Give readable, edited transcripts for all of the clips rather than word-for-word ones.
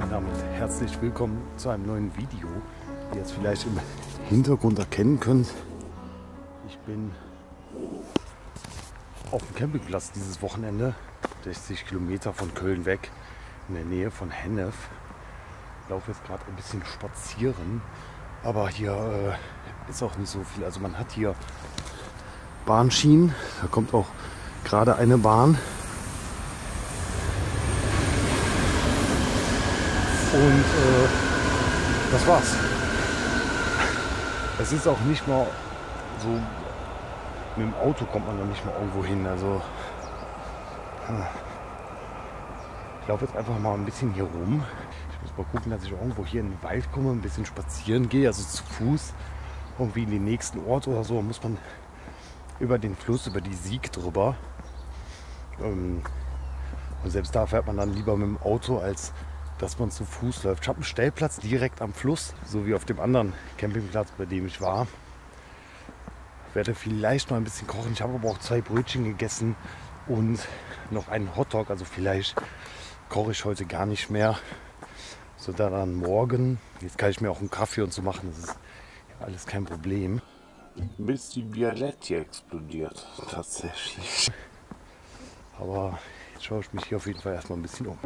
und damit herzlich willkommen zu einem neuen Video. Wie ihr es vielleicht im Hintergrund erkennen könnt, ich bin auf dem Campingplatz dieses Wochenende, 60 Kilometer von Köln weg, in der Nähe von Hennef. Ich laufe jetzt gerade ein bisschen spazieren, aber hier ist auch nicht so viel. Also man hat hier Bahnschienen, da kommt auch gerade eine Bahn. Und das war's. Es ist auch nicht mal so, mit dem Auto kommt man noch nicht mal irgendwo hin. Also ich laufe jetzt einfach mal ein bisschen hier rum. Ich muss mal gucken, dass ich irgendwo hier in den Wald komme, ein bisschen spazieren gehe, also zu Fuß. Irgendwie in den nächsten Ort oder so, muss man über den Fluss, über die Sieg drüber. Und selbst da fährt man dann lieber mit dem Auto, als dass man zu Fuß läuft. Ich habe einen Stellplatz direkt am Fluss, so wie auf dem anderen Campingplatz, bei dem ich war. Ich werde vielleicht mal ein bisschen kochen. Ich habe aber auch 2 Brötchen gegessen und noch einen Hotdog. Also vielleicht koche ich heute gar nicht mehr. So dann morgen. Jetzt kann ich mir auch einen Kaffee und so machen. Das ist ja alles kein Problem. Bis die Violette hier explodiert. Tatsächlich. Aber jetzt schaue ich mich hier auf jeden Fall erstmal ein bisschen um.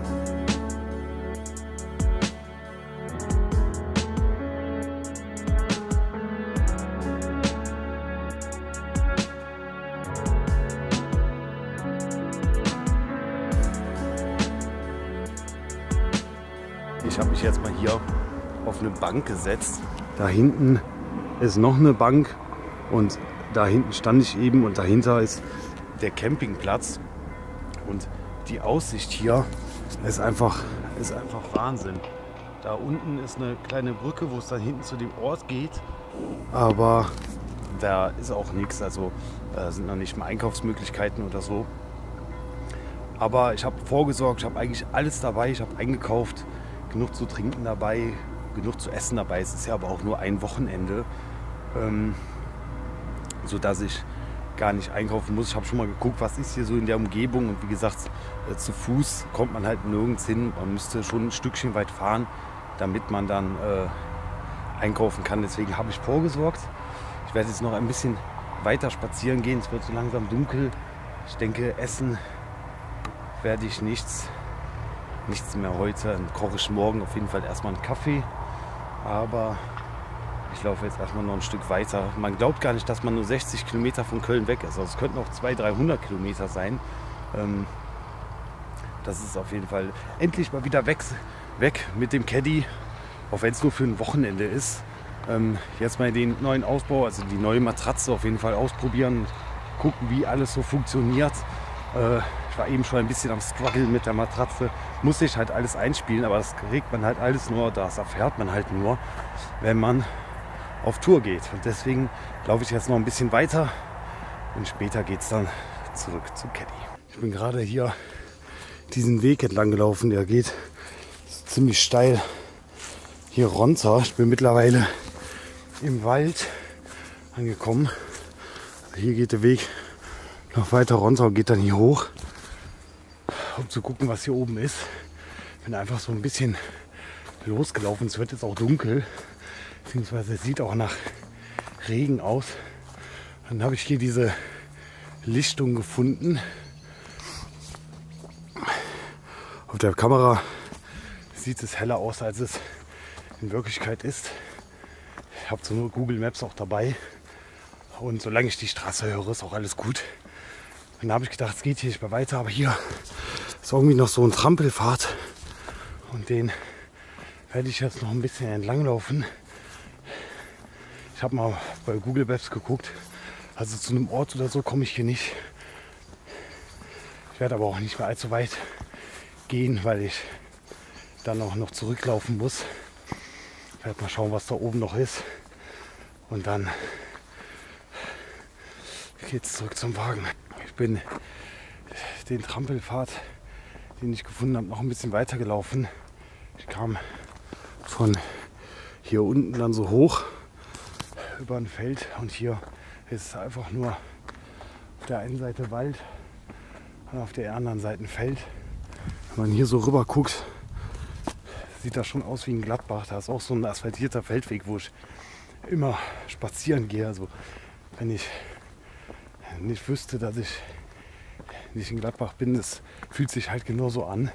Ich habe mich jetzt mal hier auf eine Bank gesetzt. Da hinten ist noch eine Bank und da hinten stand ich eben und dahinter ist der Campingplatz. Und die Aussicht hier ist einfach Wahnsinn. Da unten ist eine kleine Brücke, wo es dann hinten zu dem Ort geht. Aber da ist auch nichts, also sind noch nicht mal Einkaufsmöglichkeiten oder so. Aber ich habe vorgesorgt, ich habe eigentlich alles dabei, ich habe eingekauft. Genug zu trinken dabei, genug zu essen dabei. Es ist ja aber auch nur ein Wochenende, sodass ich gar nicht einkaufen muss. Ich habe schon mal geguckt, was ist hier so in der Umgebung. Und wie gesagt, zu Fuß kommt man halt nirgends hin. Man müsste schon ein Stückchen weit fahren, damit man dann einkaufen kann. Deswegen habe ich vorgesorgt. Ich werde jetzt noch ein bisschen weiter spazieren gehen. Es wird so langsam dunkel. Ich denke, essen werde ich nichts mehr heute. Dann koche ich morgen auf jeden Fall erstmal einen Kaffee. Aber ich laufe jetzt erstmal noch ein Stück weiter. Man glaubt gar nicht, dass man nur 60 Kilometer von Köln weg ist. Also es könnten auch 200-300 Kilometer sein. Das ist auf jeden Fall endlich mal wieder weg mit dem Caddy. Auch wenn es nur für ein Wochenende ist. Jetzt mal den neuen Ausbau, also die neue Matratze auf jeden Fall ausprobieren. Und gucken, wie alles so funktioniert. Ich war eben schon ein bisschen am Struggle mit der Matratze. Muss ich halt alles einspielen, aber das kriegt man halt alles nur, das erfährt man halt nur, wenn man auf Tour geht. Und deswegen laufe ich jetzt noch ein bisschen weiter und später geht es dann zurück zu Caddy. Ich bin gerade hier diesen Weg entlang gelaufen, der geht ziemlich steil hier runter. Ich bin mittlerweile im Wald angekommen. Also hier geht der Weg noch weiter runter und geht dann hier hoch, um zu gucken, was hier oben ist. Ich bin einfach so ein bisschen losgelaufen. Es wird jetzt auch dunkel, beziehungsweise es sieht auch nach Regen aus. Dann habe ich hier diese Lichtung gefunden. Auf der Kamera sieht es heller aus, als es in Wirklichkeit ist. Ich habe so nur Google Maps auch dabei. Und solange ich die Straße höre, ist auch alles gut. Und dann habe ich gedacht, es geht hier nicht mehr weiter, aber hier ist irgendwie noch so ein Trampelpfad und den werde ich jetzt noch ein bisschen entlang laufen. Ich habe mal bei Google Maps geguckt, also zu einem Ort oder so komme ich hier nicht. Ich werde aber auch nicht mehr allzu weit gehen, weil ich dann auch noch zurücklaufen muss. Ich werde mal schauen, was da oben noch ist und dann geht es zurück zum Wagen. Ich bin den Trampelpfad, den ich gefunden habe, noch ein bisschen weiter gelaufen. Ich kam von hier unten dann so hoch über ein Feld und hier ist es einfach nur auf der einen Seite Wald und auf der anderen Seite ein Feld. Wenn man hier so rüber guckt, sieht das schon aus wie ein Gladbach. Da ist auch so ein asphaltierter Feldweg, wo ich immer spazieren gehe. Also wenn ich nicht wüsste, dass ich nicht in Gladbach bin, das fühlt sich halt genauso an.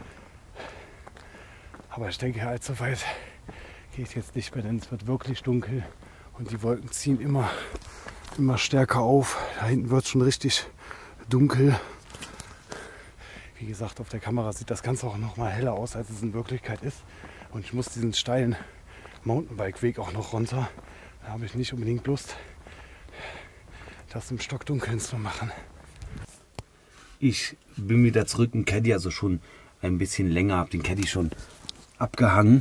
Aber ich denke, allzu weit gehe ich jetzt nicht mehr, denn es wird wirklich dunkel und die Wolken ziehen immer stärker auf. Da hinten wird es schon richtig dunkel. Wie gesagt, auf der Kamera sieht das Ganze auch noch mal heller aus, als es in Wirklichkeit ist. Und ich muss diesen steilen Mountainbike-Weg auch noch runter. Da habe ich nicht unbedingt Lust, das im Stockdunkeln zu machen. Ich bin wieder zurück im Caddy, also schon ein bisschen länger, habe den Caddy schon abgehangen.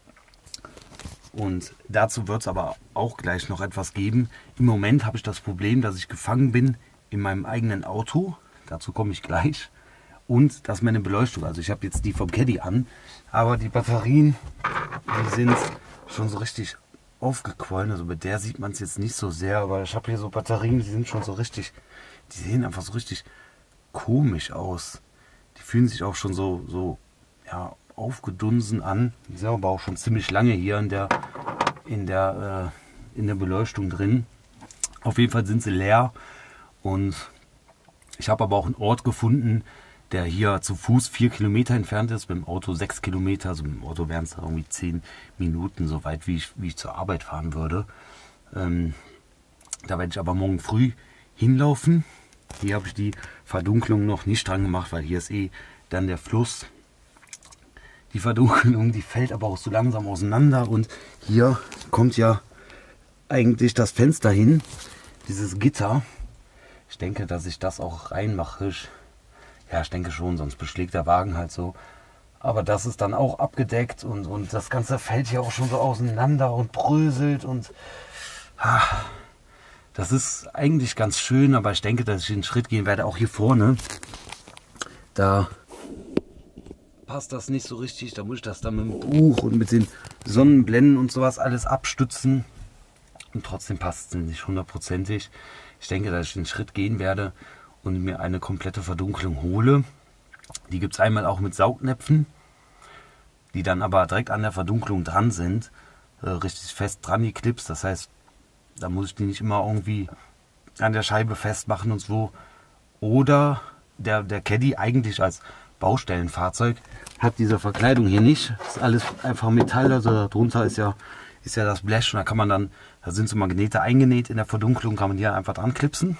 Und dazu wird es aber auch gleich noch etwas geben. Im Moment habe ich das Problem, dass ich gefangen bin in meinem eigenen Auto. Dazu komme ich gleich. Und dass meine Beleuchtung, also ich habe jetzt die vom Caddy an, aber die Batterien, die sind schon so richtig aufgequollen. Also bei der sieht man es jetzt nicht so sehr, aber ich habe hier so Batterien, die sind schon so richtig, die sehen einfach so richtig komisch aus. Die fühlen sich auch schon so ja, aufgedunsen an. Die sind aber auch schon ziemlich lange hier in der Beleuchtung drin. Auf jeden Fall sind sie leer und ich habe aber auch einen Ort gefunden, der hier zu Fuß 4 Kilometer entfernt ist, mit dem Auto 6 Kilometer, also mit dem Auto wären es irgendwie 10 Minuten, so weit wie ich zur Arbeit fahren würde. Da werde ich aber morgen früh hinlaufen. Hier habe ich die Verdunklung noch nicht dran gemacht, weil hier ist dann der Fluss. Die Verdunklung, die fällt aber auch so langsam auseinander und hier kommt ja eigentlich das Fenster hin, dieses Gitter. Ich denke, dass ich das auch reinmache. Ja, ich denke schon, sonst beschlägt der Wagen halt so. Aber das ist dann auch abgedeckt und das Ganze fällt hier auch schon so auseinander und bröselt und das ist eigentlich ganz schön, aber ich denke, dass ich den Schritt gehen werde, auch hier vorne. Da passt das nicht so richtig, da muss ich das dann mit dem Buch und mit den Sonnenblenden und sowas alles abstützen. Und trotzdem passt es nicht hundertprozentig. Ich denke, dass ich den Schritt gehen werde und mir eine komplette Verdunklung hole. Die gibt es einmal auch mit Saugnäpfen, die dann aber direkt an der Verdunklung dran sind, richtig fest dran geklipst. Das heißt, da muss ich die nicht immer irgendwie an der Scheibe festmachen und so. Oder der Caddy eigentlich als Baustellenfahrzeug hat diese Verkleidung hier nicht. Das ist alles einfach Metall, also darunter ist ja das Blech und da kann man dann, da sind so Magnete eingenäht in der Verdunklung, kann man die einfach dran klipsen.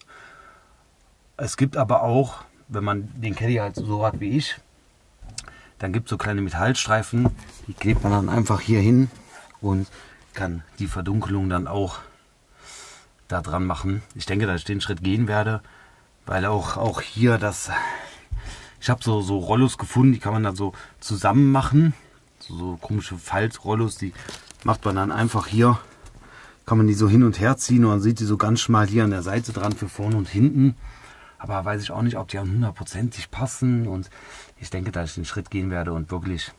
Es gibt aber auch, wenn man den Caddy halt so hat wie ich, dann gibt es so kleine Metallstreifen, die klebt man dann einfach hier hin und kann die Verdunkelung dann auch da dran machen. Ich denke, dass ich den Schritt gehen werde, weil auch hier ich habe so Rollos gefunden, die kann man dann so zusammen machen. So komische Faltrollos, die macht man dann einfach hier, kann man die so hin und her ziehen und dann sieht die so ganz schmal hier an der Seite dran für vorne und hinten. Aber weiß ich auch nicht, ob die an 100%ig passen und ich denke, dass ich den Schritt gehen werde und wirklich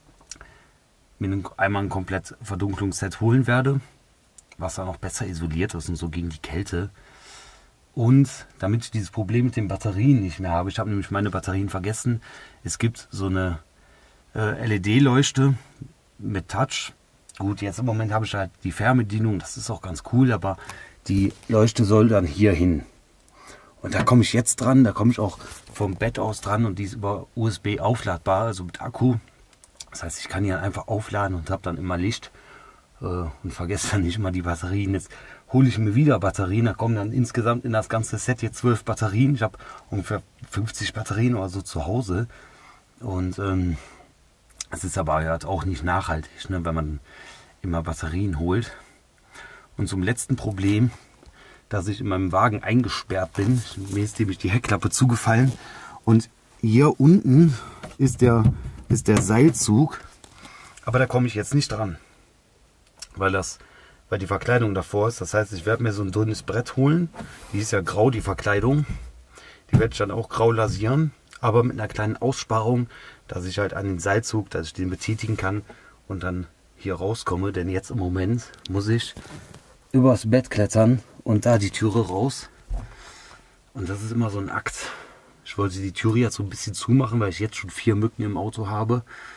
mir einmal ein komplett Verdunklungsset holen werde, was dann auch besser isoliert ist und so gegen die Kälte. Und damit ich dieses Problem mit den Batterien nicht mehr habe, ich habe nämlich meine Batterien vergessen, es gibt so eine LED-Leuchte mit Touch. Gut, jetzt im Moment habe ich halt die Fernbedienung, das ist auch ganz cool, aber die Leuchte soll dann hier hin. Und da komme ich jetzt dran, da komme ich auch vom Bett aus dran und die ist über USB aufladbar, also mit Akku. Das heißt, ich kann hier einfach aufladen und habe dann immer Licht und vergesse dann nicht immer die Batterien. Jetzt hole ich mir wieder Batterien, da kommen dann insgesamt in das ganze Set jetzt 12 Batterien. Ich habe ungefähr 50 Batterien oder so zu Hause. Und es ist aber halt auch nicht nachhaltig, ne, wenn man immer Batterien holt. Und zum letzten Problem, dass ich in meinem Wagen eingesperrt bin. Mir ist nämlich die Heckklappe zugefallen. Und hier unten ist der Seilzug. Aber da komme ich jetzt nicht dran. Weil die Verkleidung davor ist. Das heißt, ich werde mir so ein dünnes Brett holen. Die ist ja grau, die Verkleidung. Die werde ich dann auch grau lasieren. Aber mit einer kleinen Aussparung, dass ich halt an den Seilzug, dass ich den betätigen kann und dann hier rauskomme. Denn jetzt im Moment muss ich übers Bett klettern und da die Türe raus. Und das ist immer so ein Akt. Ich wollte die Türe jetzt so ein bisschen zumachen, weil ich jetzt schon 4 Mücken im Auto habe.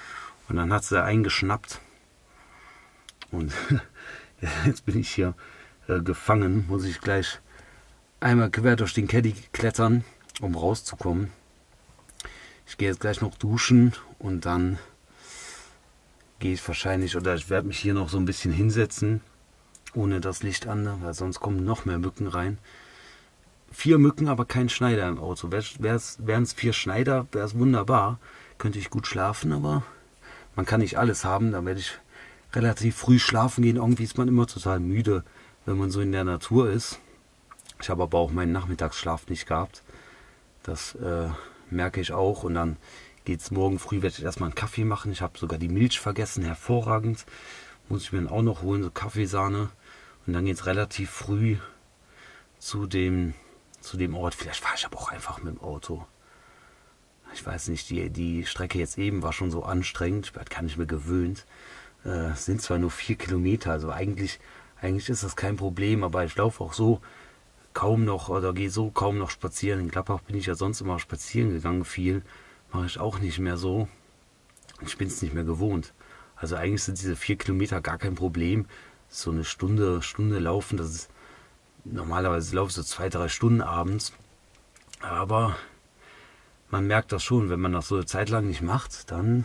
Und dann hat sie eingeschnappt. Und jetzt bin ich hier gefangen. Muss ich gleich einmal quer durch den Caddy klettern, um rauszukommen. Ich gehe jetzt gleich noch duschen und dann gehe ich wahrscheinlich, oder ich werde mich hier noch so ein bisschen hinsetzen, ohne das Licht an, weil sonst kommen noch mehr Mücken rein. 4 Mücken, aber kein Schneider im Auto. Wären es 4 Schneider, wäre es wunderbar. Könnte ich gut schlafen, aber man kann nicht alles haben. Da werde ich relativ früh schlafen gehen. Irgendwie ist man immer total müde, wenn man so in der Natur ist. Ich habe aber auch meinen Nachmittagsschlaf nicht gehabt. Das merke ich auch. Und dann geht es morgen früh, werde ich erstmal einen Kaffee machen. Ich habe sogar die Milch vergessen, hervorragend. Muss ich mir dann auch noch holen, so Kaffeesahne. Und dann geht es relativ früh zu dem Ort. Vielleicht fahre ich aber auch einfach mit dem Auto. Ich weiß nicht, die Strecke jetzt eben war schon so anstrengend. Ich bin gar nicht mehr gewöhnt. Es sind zwar nur 4 Kilometer, also eigentlich ist das kein Problem, aber ich laufe auch so kaum noch oder gehe so kaum noch spazieren. In Gladbach bin ich ja sonst immer spazieren gegangen, viel. Mache ich auch nicht mehr so. Ich bin es nicht mehr gewohnt. Also eigentlich sind diese 4 Kilometer gar kein Problem. So eine Stunde laufen, das ist normalerweise laufe ich so 2-3 Stunden abends. Aber man merkt das schon, wenn man das so eine Zeit lang nicht macht, dann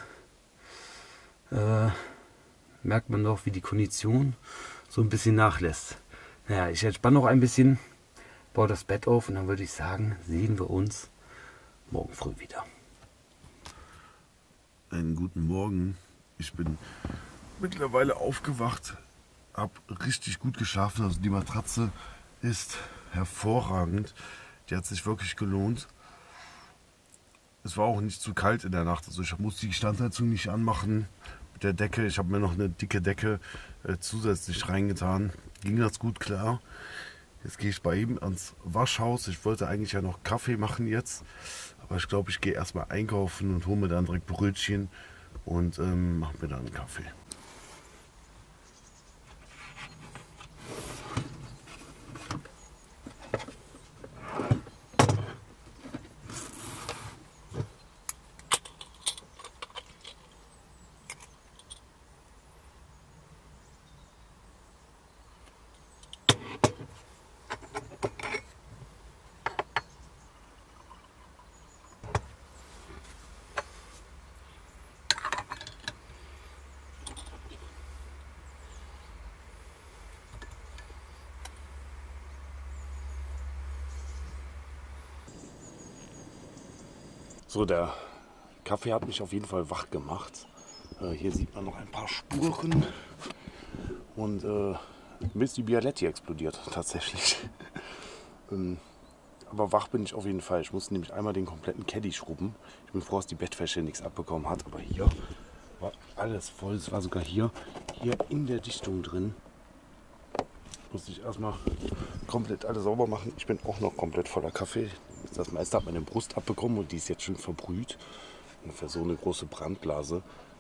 merkt man doch, wie die Kondition so ein bisschen nachlässt. Naja, ich entspanne noch ein bisschen, baue das Bett auf und dann würde ich sagen, sehen wir uns morgen früh wieder. Einen guten Morgen. Ich bin mittlerweile aufgewacht, habe richtig gut geschlafen. Also die Matratze ist hervorragend. Die hat sich wirklich gelohnt. Es war auch nicht zu kalt in der Nacht. Also ich musste die Standheizung nicht anmachen mit der Decke. Ich habe mir noch eine dicke Decke zusätzlich reingetan. Ging ganz gut klar. Jetzt gehe ich bei ihm ans Waschhaus. Ich wollte eigentlich ja noch Kaffee machen jetzt. Aber ich glaube, ich gehe erstmal einkaufen und hole mir dann direkt Brötchen und mache mir dann einen Kaffee. So, der Kaffee hat mich auf jeden Fall wach gemacht. Hier sieht man noch ein paar Spuren und bis die Bialetti explodiert tatsächlich. Aber wach bin ich auf jeden Fall. Ich musste nämlich einmal den kompletten Caddy schrubben. Ich bin froh, dass die Bettwäsche nichts abbekommen hat, aber hier war alles voll. Es war sogar hier in der Dichtung drin. Musste ich erstmal komplett alles sauber machen. Ich bin auch noch komplett voller Kaffee. Das meiste hat meine Brust abbekommen und die ist jetzt schön verbrüht. Ungefähr so eine große Brandblase.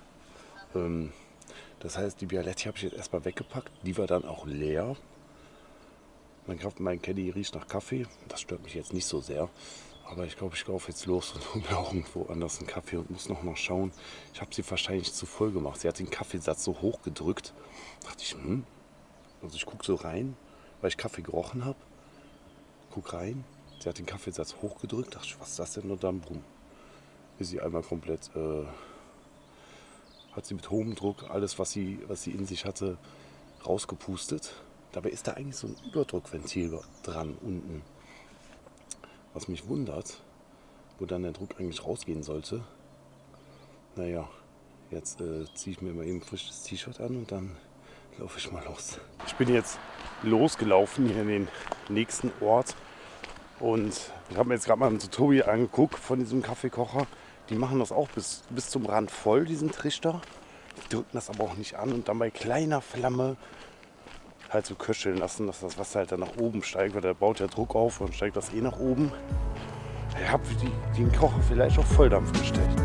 Das heißt, die Bialetti habe ich jetzt erstmal weggepackt. Die war dann auch leer. Mein Caddy riecht nach Kaffee. Das stört mich jetzt nicht so sehr. Aber ich glaube, ich laufe jetzt los und hole mir auch irgendwo anders einen Kaffee und muss noch mal schauen. Ich habe sie wahrscheinlich zu voll gemacht. Sie hat den Kaffeesatz so hoch gedrückt. Da dachte ich, Also ich gucke so rein, weil ich Kaffee gerochen habe. Guck rein. Sie hat den Kaffeesatz hochgedrückt. Dachte ich, was ist das denn? Und dann bumm. Ist sie einmal komplett, hat sie mit hohem Druck alles, was sie in sich hatte, rausgepustet. Dabei ist da eigentlich so ein Überdruckventil dran unten. Was mich wundert, wo dann der Druck eigentlich rausgehen sollte. Naja, jetzt ziehe ich mir mal eben ein frisches T-Shirt an und dann laufe ich mal los. Ich bin jetzt losgelaufen hier in den nächsten Ort. Und ich habe mir jetzt gerade mal ein Tutorial angeguckt von diesem Kaffeekocher. Die machen das auch bis zum Rand voll, diesen Trichter. Die drücken das aber auch nicht an und dann bei kleiner Flamme halt so köcheln lassen, dass das Wasser halt dann nach oben steigt, weil der baut ja Druck auf und steigt das nach oben. Ich habe den Kocher vielleicht auf Volldampf gestellt.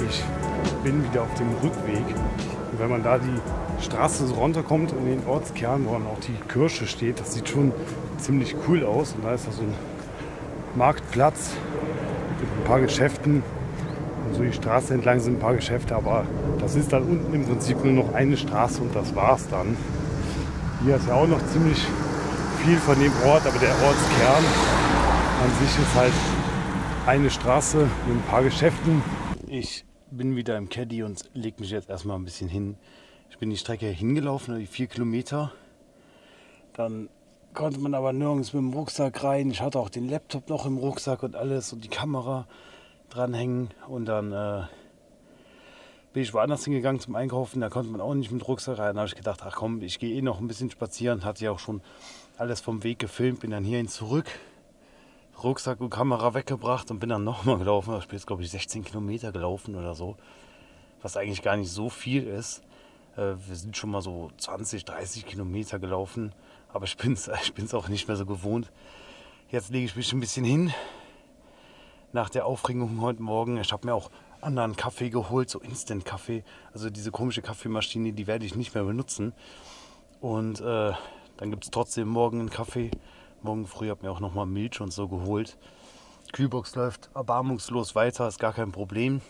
Ich bin wieder auf dem Rückweg. Und wenn man da die Straße so runterkommt und den Ortskern, wo dann auch die Kirche steht, das sieht schon ziemlich cool aus. Und da ist da so ein Marktplatz mit ein paar Geschäften. Und so die Straße entlang sind ein paar Geschäfte, aber das ist dann unten im Prinzip nur noch eine Straße und das war's dann. Hier ist ja auch noch ziemlich viel von dem Ort, aber der Ortskern an sich ist halt eine Straße mit ein paar Geschäften. Ich bin wieder im Caddy und lege mich jetzt erstmal ein bisschen hin. Ich bin die Strecke hingelaufen, die 4 Kilometer. Dann konnte man aber nirgends mit dem Rucksack rein. Ich hatte auch den Laptop noch im Rucksack und alles und die Kamera dranhängen. Und dann bin ich woanders hingegangen zum Einkaufen. Da konnte man auch nicht mit Rucksack rein. Da habe ich gedacht, ach komm, ich gehe eh noch ein bisschen spazieren. Hatte ja auch schon alles vom Weg gefilmt. Bin dann hierhin zurück. Rucksack und Kamera weggebracht und bin dann nochmal gelaufen. Ich bin jetzt, glaube ich, 16 Kilometer gelaufen oder so. Was eigentlich gar nicht so viel ist. Wir sind schon mal so 20, 30 Kilometer gelaufen. Aber ich bin's auch nicht mehr so gewohnt. Jetzt lege ich mich ein bisschen hin. Nach der Aufregung heute Morgen. Ich habe mir auch anderen Kaffee geholt, so Instant-Kaffee. Also diese komische Kaffeemaschine, die werde ich nicht mehr benutzen. Und dann gibt es trotzdem morgen einen Kaffee. Morgen früh habe ich mir auch nochmal Milch und so geholt. Kühlbox läuft erbarmungslos weiter, ist gar kein Problem.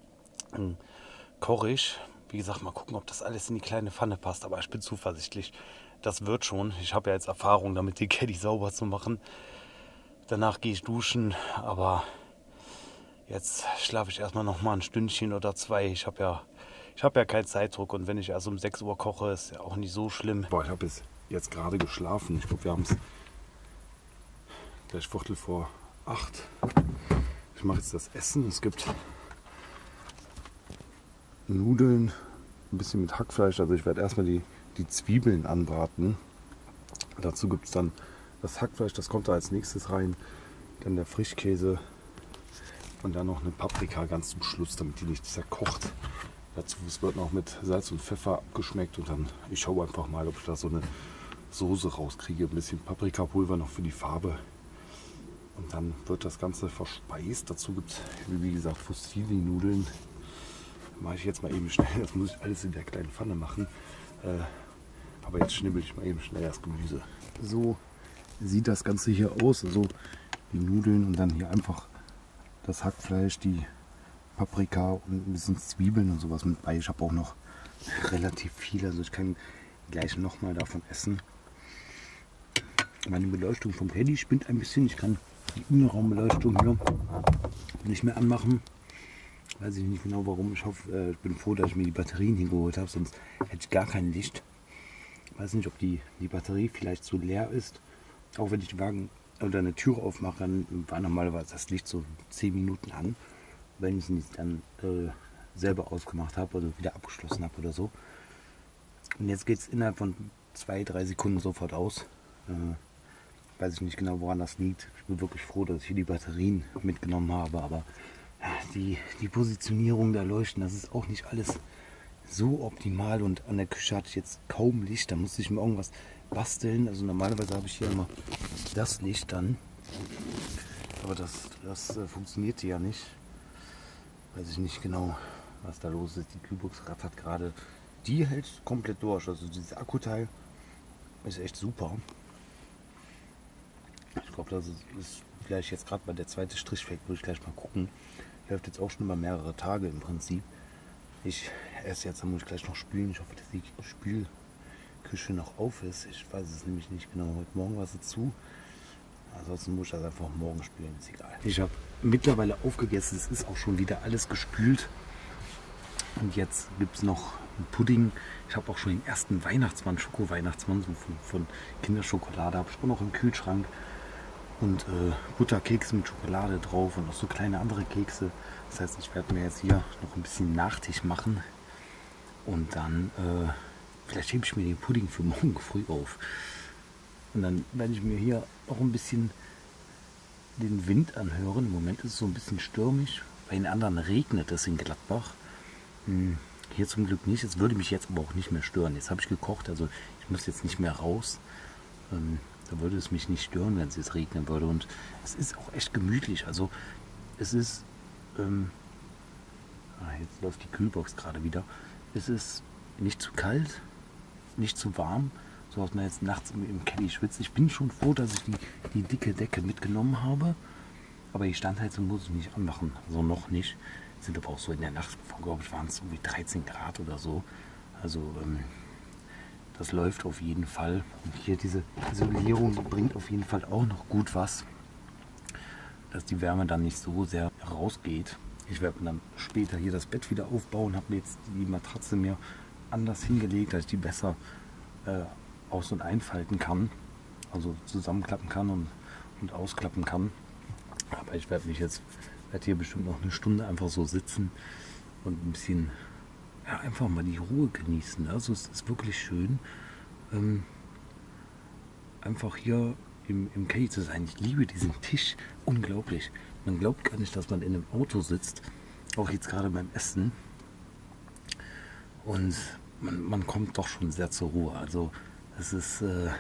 Koche ich. Wie gesagt, mal gucken, ob das alles in die kleine Pfanne passt. Aber ich bin zuversichtlich, das wird schon. Ich habe ja jetzt Erfahrung damit, den Caddy sauber zu machen. Danach gehe ich duschen, aber jetzt schlafe ich erstmal noch mal ein Stündchen oder 2. Ich habe ja keinen Zeitdruck und wenn ich erst um 6 Uhr koche, ist ja auch nicht so schlimm. Boah, ich habe jetzt gerade geschlafen. Ich glaube, wir haben es gleich 7:45. Ich mache jetzt das Essen. Es gibt Nudeln, ein bisschen mit Hackfleisch. Also ich werde erstmal die Zwiebeln anbraten. Dazu gibt es dann das Hackfleisch, das kommt da als nächstes rein. Dann der Frischkäse und dann noch eine Paprika ganz zum Schluss, damit die nicht zerkocht. Dazu wird noch mit Salz und Pfeffer abgeschmeckt und dann, ich schaue einfach mal, ob ich da so eine Soße rauskriege. Ein bisschen Paprikapulver noch für die Farbe. Und dann wird das Ganze verspeist. Dazu gibt es, wie gesagt, Fusilli-Nudeln. Mache ich jetzt mal eben schnell. Das muss ich alles in der kleinen Pfanne machen. Aber jetzt schnibbel ich mal eben schnell das Gemüse. So sieht das Ganze hier aus. Also die Nudeln und dann hier einfach das Hackfleisch, die Paprika und ein bisschen Zwiebeln und sowas mit bei. Ich habe auch noch relativ viel. Also ich kann gleich nochmal davon essen. Meine Beleuchtung vom Caddy spinnt ein bisschen. Ich kann die Innenraumbeleuchtung hier nicht mehr anmachen. Weiß ich nicht genau warum. Ich hoffe, ich bin froh, dass ich mir die Batterien hingeholt habe, sonst hätte ich gar kein Licht. Weiß nicht, ob die Batterie vielleicht zu leer ist. Auch wenn ich den Wagen oder eine Tür aufmache, dann war normalerweise das Licht so 10 Minuten an. Wenn ich es dann selber ausgemacht habe, also wieder abgeschlossen habe oder so. Und jetzt geht es innerhalb von 2-3 Sekunden sofort aus. Weiß ich nicht genau, woran das liegt. Ich bin wirklich froh, dass ich hier die Batterien mitgenommen habe, aber die Positionierung der Leuchten, das ist auch nicht alles so optimal und an der Küche hatte ich jetzt kaum Licht, da musste ich mir irgendwas basteln. Also normalerweise habe ich hier immer das Licht dann, aber das funktionierte ja nicht. Weiß ich nicht genau, was da los ist. Die Kühlbox rattert gerade, die hält komplett durch, also dieses Akkuteil ist echt super. Ich glaube, das ist vielleicht jetzt gerade mal der zweite Strich weg, würde ich gleich mal gucken. Läuft jetzt auch schon über mehrere Tage im Prinzip. Ich esse jetzt, dann muss ich gleich noch spülen. Ich hoffe, dass die Spülküche noch auf ist. Ich weiß es nämlich nicht genau. Heute Morgen war sie zu. Ansonsten muss ich das einfach morgen spülen, ist egal. Ich habe mittlerweile aufgegessen. Es ist auch schon wieder alles gespült. Und jetzt gibt es noch einen Pudding. Ich habe auch schon den ersten Weihnachtsmann, Schoko-Weihnachtsmann, so von Kinderschokolade, habe ich auch noch im Kühlschrank. Und Butterkekse mit Schokolade drauf und noch so kleine andere Kekse. Das heißt, ich werde mir jetzt hier noch ein bisschen Nachtisch machen. Und dann, vielleicht hebe ich mir den Pudding für morgen früh auf. Und dann werde ich mir hier auch ein bisschen den Wind anhören. Im Moment ist es so ein bisschen stürmisch. Bei den anderen regnet es in Gladbach. Hier zum Glück nicht. Es würde mich jetzt aber auch nicht mehr stören. Jetzt habe ich gekocht, also ich muss jetzt nicht mehr raus. Da würde es mich nicht stören, wenn es jetzt regnen würde. Und es ist auch echt gemütlich. Also es ist, hier Jetzt läuft die Kühlbox gerade wieder. Es ist nicht zu kalt, nicht zu warm, so dass man jetzt nachts im Caddy schwitzt. Ich bin schon froh, dass ich die dicke Decke mitgenommen habe. Aber die Standheizung muss ich nicht anmachen, also noch nicht. Sind aber auch so in der Nacht, glaube ich, waren es irgendwie 13 Grad oder so. Also das läuft auf jeden Fall. Und hier diese Isolierung bringt auf jeden Fall auch noch gut was, dass die Wärme dann nicht so sehr rausgeht. Ich werde dann später hier das Bett wieder aufbauen, habe mir jetzt die Matratze mir anders hingelegt, dass ich die besser aus- und einfalten kann, also zusammenklappen kann und ausklappen kann. Aber ich werde hier bestimmt noch eine Stunde einfach so sitzen und ein bisschen, ja, einfach mal die Ruhe genießen. Also es ist wirklich schön, einfach hier im Caddy zu sein. Ich liebe diesen Tisch, unglaublich. Man glaubt gar nicht, dass man in einem Auto sitzt, auch jetzt gerade beim Essen. Und man kommt doch schon sehr zur Ruhe. Also es ist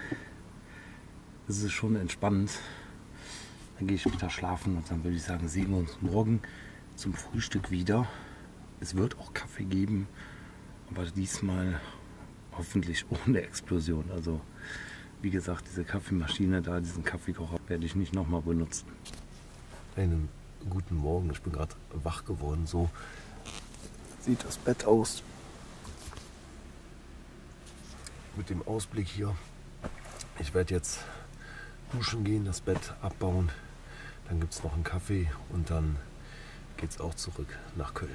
schon entspannend. Dann gehe ich später schlafen und dann würde ich sagen, sehen wir uns morgen zum Frühstück wieder. Es wird auch Kaffee geben, aber diesmal hoffentlich ohne Explosion. Also wie gesagt, diese Kaffeemaschine da, diesen Kaffeekocher werde ich nicht nochmal benutzen. Einen guten Morgen, ich bin gerade wach geworden. So sieht das Bett aus. Mit dem Ausblick hier. Ich werde jetzt duschen gehen, das Bett abbauen. Dann gibt es noch einen Kaffee und dann geht es auch zurück nach Köln.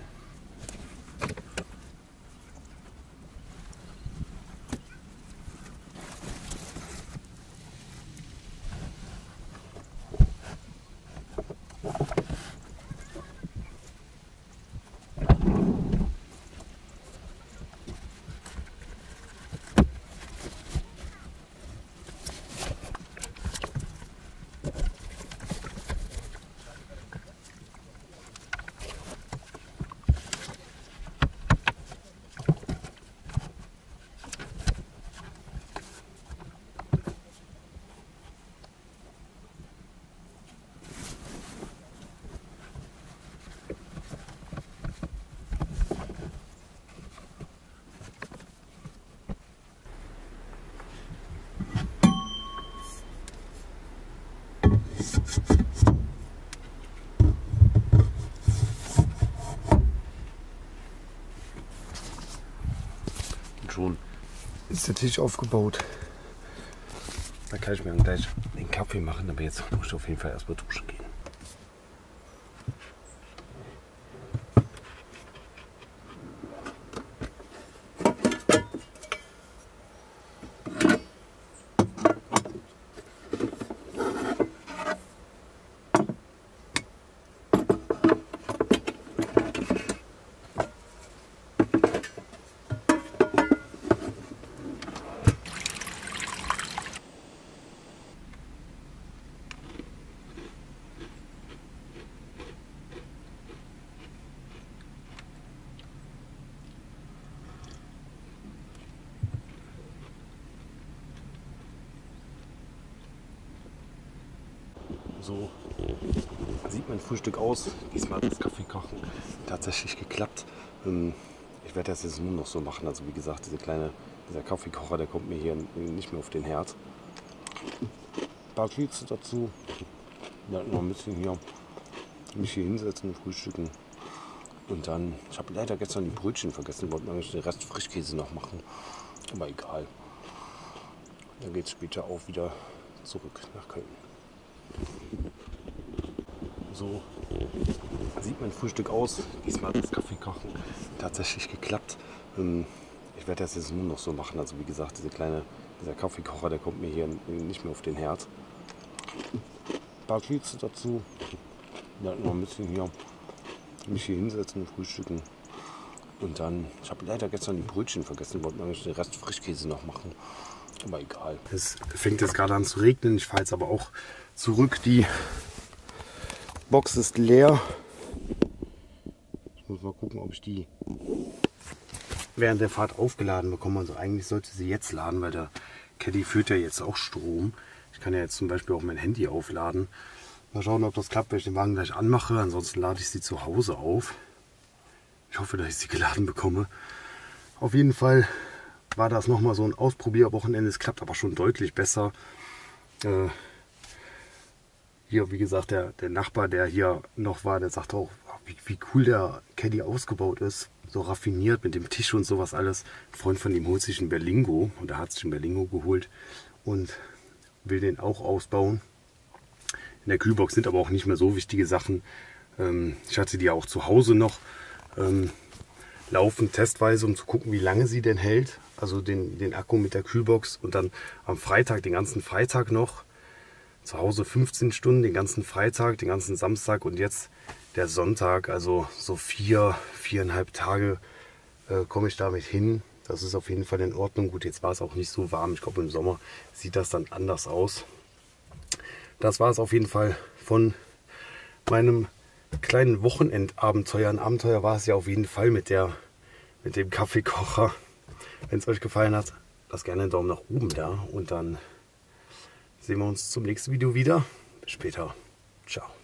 Schon Ist der Tisch aufgebaut? da kann ich mir dann gleich den Kaffee machen, aber jetzt muss ich auf jeden Fall erstmal duschen gehen. So sieht mein Frühstück aus. Diesmal hat das Kaffeekochen tatsächlich geklappt. Ich werde das jetzt nur noch so machen. Also wie gesagt, dieser Kaffeekocher, der kommt mir hier nicht mehr auf den Herd. Ein paar Kekse dazu. Ja, noch ein bisschen hier mich hier hinsetzen und frühstücken. Und dann, ich habe leider gestern die Brötchen vergessen, wollte eigentlich den Rest Frischkäse noch machen. Aber egal. Dann geht es später auch wieder zurück nach Köln. So sieht mein Frühstück aus. Diesmal hat das Kaffeekochen tatsächlich geklappt. Ich werde das jetzt nur noch so machen. Also wie gesagt, dieser Kaffeekocher, der kommt mir hier nicht mehr auf den Herd. Ein paar Kekse dazu. Ja, noch ein bisschen hier mich hier hinsetzen und frühstücken. Und dann, ich habe leider gestern die Brötchen vergessen, wollte eigentlich den Rest Frischkäse noch machen. Aber egal. Es fängt jetzt gerade an zu regnen. Ich fahre jetzt aber auch zurück. Die Box ist leer. Ich muss mal gucken, ob ich die während der Fahrt aufgeladen bekomme. Also eigentlich sollte sie jetzt laden, weil der Caddy führt ja jetzt auch Strom. Ich kann ja jetzt zum Beispiel auch mein Handy aufladen. Mal schauen, ob das klappt, wenn ich den Wagen gleich anmache. Ansonsten lade ich sie zu Hause auf. Ich hoffe, dass ich sie geladen bekomme. Auf jeden Fall war das nochmal so ein Ausprobierwochenende. Es klappt aber schon deutlich besser. Hier, wie gesagt, der Nachbar, der hier noch war, der sagte auch, wie cool der Caddy ausgebaut ist. So raffiniert mit dem Tisch und sowas alles. Ein Freund von ihm holt sich einen Berlingo und er hat sich einen Berlingo geholt und will den auch ausbauen. In der Kühlbox sind aber auch nicht mehr so wichtige Sachen. Ich hatte die auch zu Hause noch laufen, testweise, um zu gucken, wie lange sie denn hält. Also den Akku mit der Kühlbox und dann am Freitag, den ganzen Freitag noch. Zu Hause 15 Stunden, den ganzen Freitag, den ganzen Samstag und jetzt der Sonntag. Also so 4,5 Tage komme ich damit hin. Das ist auf jeden Fall in Ordnung. Gut, jetzt war es auch nicht so warm. Ich glaube, im Sommer sieht das dann anders aus. Das war es auf jeden Fall von meinem kleinen Wochenendabenteuer. Ein Abenteuer war es ja auf jeden Fall mit dem Kaffeekocher. Wenn es euch gefallen hat, lasst gerne einen Daumen nach oben da und dann sehen wir uns zum nächsten Video wieder. Bis später. Ciao.